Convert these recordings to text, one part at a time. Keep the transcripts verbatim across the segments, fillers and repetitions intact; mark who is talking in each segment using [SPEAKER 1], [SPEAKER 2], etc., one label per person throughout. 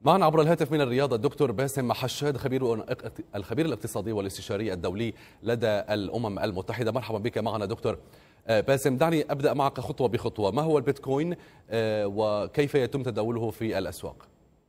[SPEAKER 1] معنا عبر الهاتف من الرياض الدكتور باسم حشاد، خبير الخبير الاقتصادي والاستشاري الدولي لدى الأمم المتحدة. مرحبا بك معنا دكتور باسم. دعني أبدأ معك خطوة بخطوة. ما هو البيتكوين وكيف يتم تداوله في الأسواق؟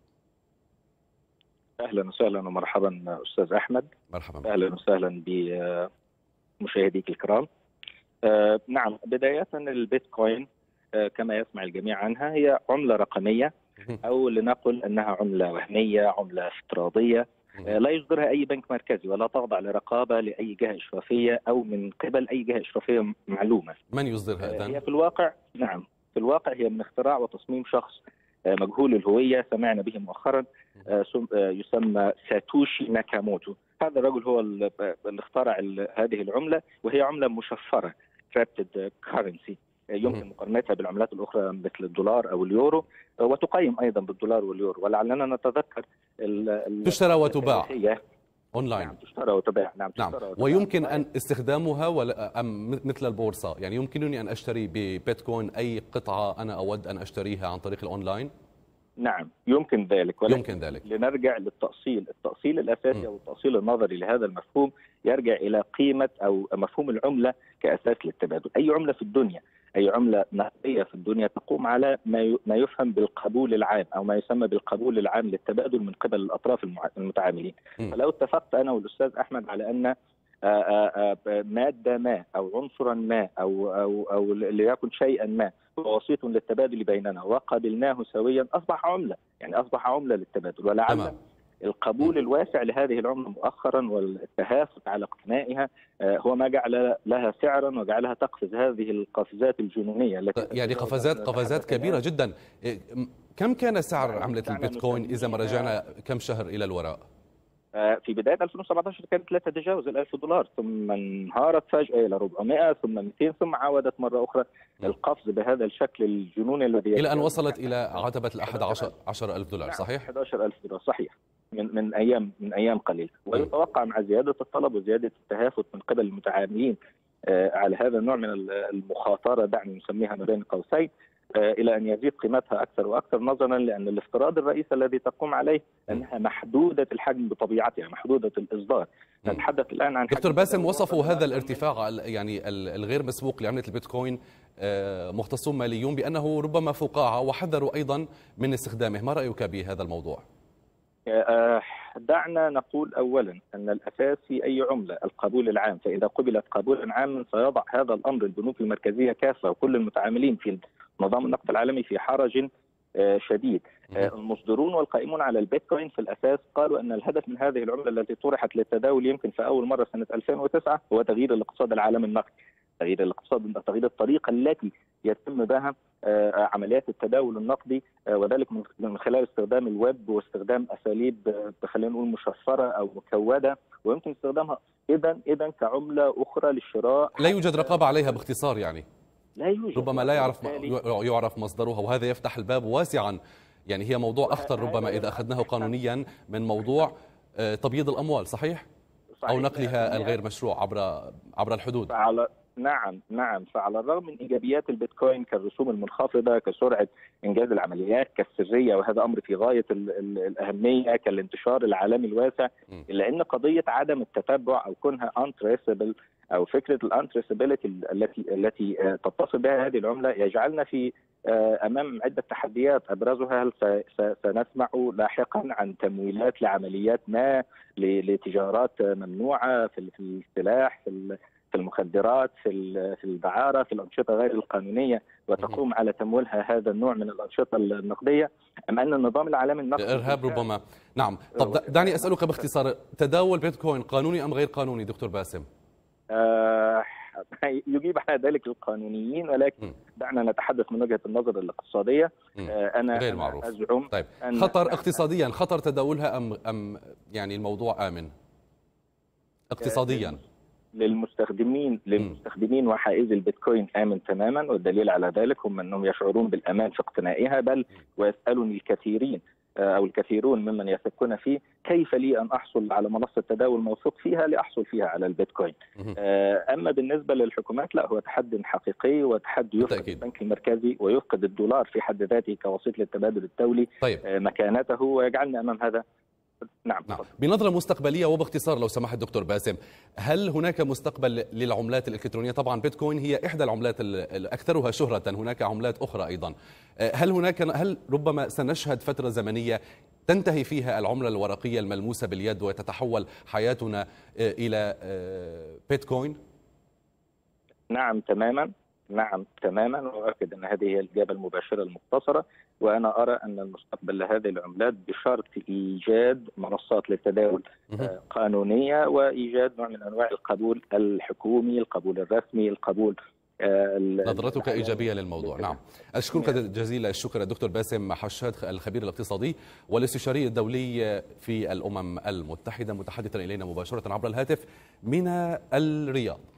[SPEAKER 2] أهلا وسهلا ومرحبا أستاذ أحمد.
[SPEAKER 1] مرحبا.
[SPEAKER 2] أهلا وسهلا بمشاهديك الكرام. نعم، بداية البيتكوين كما يسمع الجميع عنها هي عملة رقمية، أو لنقل أنها عملة وهمية، عملة افتراضية لا يصدرها أي بنك مركزي ولا تخضع لرقابة لأي جهة إشرافية أو من قبل أي جهة إشرافية معلومة.
[SPEAKER 1] من يصدرها إذن؟
[SPEAKER 2] هي في الواقع نعم في الواقع هي من اختراع وتصميم شخص مجهول الهوية سمعنا به مؤخرا، يسمى ساتوشي ناكاموتو. هذا الرجل هو اللي اخترع هذه العملة، وهي عملة مشفرة كريبتد كارنسي، يمكن مقارنتها بالعملات الأخرى مثل الدولار أو اليورو، وتقيم أيضا بالدولار واليورو. ولعلنا نتذكر
[SPEAKER 1] تشترى وتباع أونلاين.
[SPEAKER 2] نعم تشترى وتباع. نعم,
[SPEAKER 1] نعم. ويمكن أن استخدامها ولا أم مثل البورصة، يعني يمكنني أن أشتري ببيتكوين أي قطعة أنا أود أن أشتريها عن طريق الأونلاين؟
[SPEAKER 2] نعم يمكن ذلك، ولكن
[SPEAKER 1] يمكن ذلك.
[SPEAKER 2] لنرجع للتأصيل التأصيل الأساسي أو التأصيل النظري لهذا المفهوم يرجع إلى قيمة أو مفهوم العملة كأساس للتبادل. أي عملة في الدنيا، أي عملة نقدية في الدنيا تقوم على ما يفهم بالقبول العام أو ما يسمى بالقبول العام للتبادل من قبل الأطراف المتعاملين. فلو اتفقت أنا والأستاذ أحمد على أن مادة ما أو عنصرا ما أو أو أو ليكن شيئا ما هو وسيط للتبادل بيننا وقبلناه سويا، أصبح عملة، يعني أصبح عملة للتبادل. ولعل القبول الواسع لهذه العملة مؤخرا والتهافت على اقتنائها هو ما جعل لها سعرا وجعلها تقفز هذه القفزات الجينية التي
[SPEAKER 1] يعني قفزات قفزات كبيرة جدا. كم كان سعر عملة البيتكوين إذا ما رجعنا كم شهر إلى الوراء؟
[SPEAKER 2] في بداية ألفين وسبعة عشر كانت لا تتجاوز الألف دولار، ثم انهارت فجأة إلى أربعمائة ثم مئتين ثم عاودت مرة أخرى القفز بهذا الشكل الجنوني الذي
[SPEAKER 1] إلى أن وصلت إلى عتبة الأحد عشر ألف دولار. صحيح؟
[SPEAKER 2] أحد عشر ألف دولار صحيح، من من أيام من أيام قليلة. ويتوقع مع زيادة الطلب وزيادة التهافت من قبل المتعاملين على هذا النوع من المخاطرة، دعني نسميها ما بين قوسين، إلى أن يزيد قيمتها أكثر وأكثر، نظرا لأن الافتراض الرئيسي الذي تقوم عليه أنها محدودة الحجم بطبيعتها، محدودة الإصدار. نتحدث الآن عن
[SPEAKER 1] دكتور باسم، وصفوا هذا الارتفاع يعني الغير مسبوق لعملة البيتكوين مختصون ماليون بأنه ربما فقاعة، وحذروا أيضا من استخدامه. ما رأيك بهذا الموضوع؟
[SPEAKER 2] دعنا نقول أولا أن الأساس في أي عملة القبول العام، فإذا قبلت قبولا عاما سيضع هذا الأمر البنوك المركزية كافة وكل المتعاملين في نظام النقد العالمي في حرج شديد. المصدرون والقائمون على البيتكوين في الأساس قالوا أن الهدف من هذه العملة التي طرحت للتداول يمكن في أول مرة سنة ألفين وتسعة هو تغيير الاقتصاد العالمي النقدي، تغيير الاقتصاد، تغيير الطريقة التي يتم بها عمليات التداول النقدي، وذلك من خلال استخدام الويب واستخدام أساليب خلينا نقول مشفرة أو مكودة، ويمكن استخدامها إذا إذا كعملة أخرى للشراء.
[SPEAKER 1] لا يوجد رقابة عليها باختصار، يعني
[SPEAKER 2] لا يوجد،
[SPEAKER 1] ربما لا يعرف يعرف مصدرها، وهذا يفتح الباب واسعا. يعني هي موضوع أخطر ربما إذا أخذناه قانونيا من موضوع تبييض الأموال. صحيح؟ أو نقلها الغير مشروع عبر عبر الحدود.
[SPEAKER 2] فعلى نعم نعم فعلى الرغم من إيجابيات البيتكوين كالرسوم المنخفضة، كسرعة إنجاز العمليات، كالسرية، وهذا أمر في غاية الأهمية، كالانتشار العالمي الواسع، إلا أن قضية عدم التتبع أو كونها untraceable أو فكرة الانتريسابيلتي التي التي تتصل بها هذه العملة يجعلنا في أمام عدة تحديات. أبرزها هل سنسمع لاحقا عن تمويلات لعمليات ما، لتجارات ممنوعة في السلاح، في في المخدرات، في في الدعارة، في الأنشطة غير القانونية، وتقوم على تمويلها هذا النوع من الأنشطة النقدية، أم أن النظام العالمي النقدي
[SPEAKER 1] الإرهاب ربما. نعم. طب دعني أسألك باختصار، تداول بيتكوين قانوني أم غير قانوني دكتور باسم؟
[SPEAKER 2] آه يجيب على ذلك القانونيين، ولكن دعنا نتحدث من وجهة النظر الاقتصادية.
[SPEAKER 1] آه أنا غير معروف.
[SPEAKER 2] أزعم
[SPEAKER 1] طيب خطر اقتصاديا، خطر تداولها أم أم يعني الموضوع آمن اقتصاديا؟
[SPEAKER 2] للمستخدمين للمستخدمين وحائزي البيتكوين آمن تماما، والدليل على ذلك هم أنهم يشعرون بالأمان في اقتنائها، بل ويسألني الكثيرين أو الكثيرون ممن يثقون فيه، كيف لي أن أحصل على منصة تداول موثوق فيها لأحصل فيها على البيتكوين. أما بالنسبة للحكومات لا، هو تحدي حقيقي وتحدي يفقد البنك المركزي ويفقد الدولار في حد ذاته كوسيط للتبادل الدولي
[SPEAKER 1] طيب.
[SPEAKER 2] مكانته، ويجعلنا أمام هذا. نعم.
[SPEAKER 1] نعم. بنظرة مستقبلية وباختصار لو سمحت دكتور باسم، هل هناك مستقبل للعملات الإلكترونية؟ طبعا بيتكوين هي إحدى العملات الأكثرها شهرة، هناك عملات أخرى أيضا. هل هناك هل ربما سنشهد فترة زمنية تنتهي فيها العملة الورقية الملموسة باليد وتتحول حياتنا إلى بيتكوين؟
[SPEAKER 2] نعم تماما، نعم تماما، وأؤكد أن هذه هي الإجابة المباشرة المختصرة. وأنا أرى أن المستقبل لهذه العملات بشرط إيجاد منصات للتداول قانونية، وإيجاد نوع من أنواع القبول الحكومي، القبول الرسمي، القبول.
[SPEAKER 1] نظرتك إيجابية للموضوع. نعم، أشكرك جزيل الشكر الدكتور باسم حشاد الخبير الاقتصادي والاستشاري الدولي في الأمم المتحدة، متحدثا إلينا مباشرة عبر الهاتف من الرياض.